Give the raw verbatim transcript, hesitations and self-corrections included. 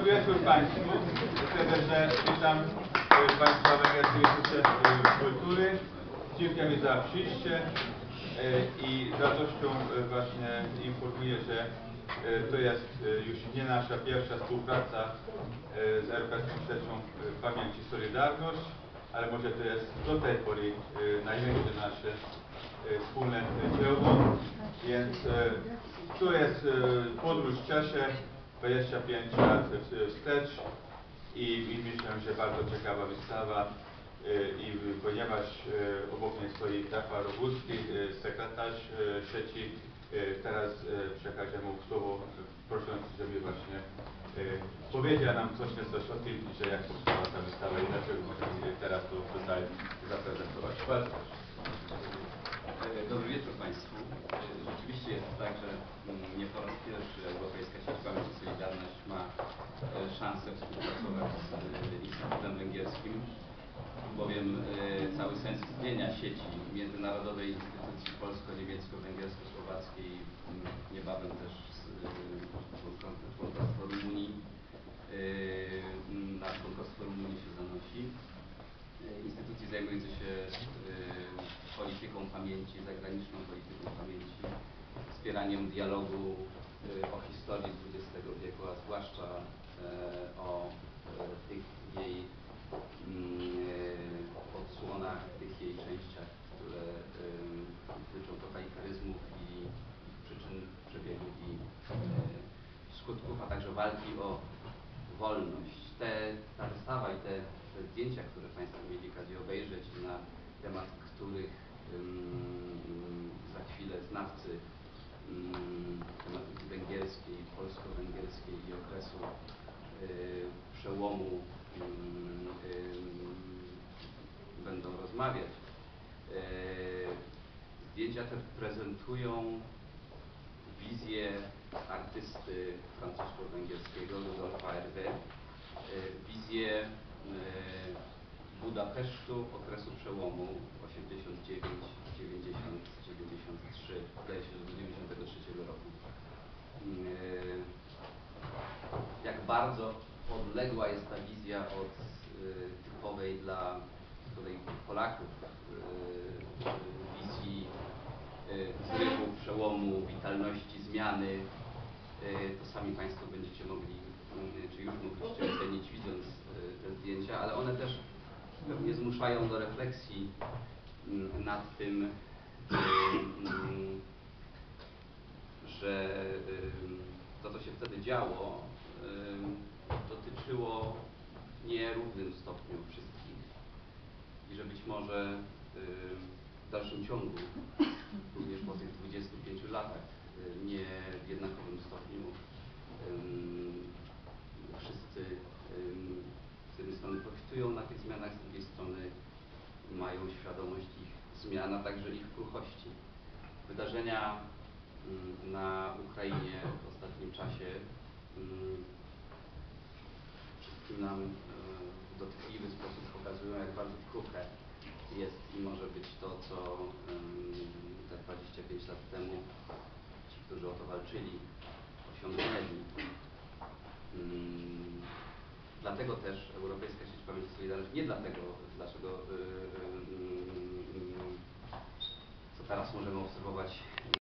wieczór Państwu. Serdecznie witam Państwa w Węgierskim Instytucie Kultury. Dziękujemy za przyjście i z radością właśnie informuję, że to jest już nie nasza pierwsza współpraca z Europejską Siecią Pamięci Solidarność, ale może to jest do tej pory największe nasze wspólne dzieło, więc to jest podróż w czasie, dwadzieścia pięć lat wstecz i, i myślę, że bardzo ciekawa wystawa i ponieważ obok mnie stoi Rafał Roguski, sekretarz sieci, teraz przekażę mu słowo, prosząc, żeby właśnie powiedział nam coś nieco o tym, że jak powstała ta wystawa i dlaczego możemy teraz to tutaj zaprezentować. Bardzo proszę. Dobry wieczór Państwu. Rzeczywiście jest tak, że nie po raz pierwszy Europejska Sieć Pamięci Solidarność ma szansę współpracować z Instytutem Węgierskim, bowiem cały sens istnienia sieci międzynarodowej instytucji polsko-niemiecko-węgiersko-słowackiej, niebawem też z członkostwo Rumunii, na członkostwo Rumunii się zanosi. Instytucji zajmującej się polityką pamięci, zagraniczną polityką pamięci, wspieraniem dialogu o historii dwudziestego wieku, a zwłaszcza o tych jej odsłonach, tych jej częściach, które dotyczą totalitaryzmów i przyczyn, przebiegów i skutków, a także walki o wolność. Te, ta wystawa i te, te zdjęcia, które Państwo mieli okazję obejrzeć, na temat których um, za chwilę znawcy um, tematyki węgierskiej, polsko-węgierskiej i okresu y, przełomu um, y, będą rozmawiać. Y, zdjęcia te prezentują wizję artysty francusko-węgierskiego Rudolfa Hervé, wizję Budapesztu okresu przełomu osiemdziesiąt dziewięć dziewięćdziesiąt dziewięćdziesiąt trzy, wydaje się, że do dziewięćdziesiątego trzeciego roku. Jak bardzo odległa jest ta wizja od typowej dla tutaj Polaków wizji zrywu, przełomu, witalności, zmiany. To sami Państwo będziecie mogli, czy już mogliście ocenić, widząc te zdjęcia, ale one też pewnie zmuszają do refleksji nad tym, że to, co się wtedy działo, dotyczyło w nierównym stopniu wszystkich i że być może w dalszym ciągu, również po tych dwudziestu pięciu latach, nie w jednakowym stopniu wszyscy z jednej strony profitują na tych zmianach, z drugiej strony mają świadomość ich zmian, a także ich kruchości. Wydarzenia na Ukrainie w ostatnim czasie wszystkim nam w dotkliwy sposób pokazują, jak bardzo kruche jest i może być to, co te dwadzieścia pięć lat temu ci, którzy o to walczyli, osiągnęli. Dlatego też Europejska Sieć Pamięci Solidarność, nie dlatego, dlaczego, co teraz możemy obserwować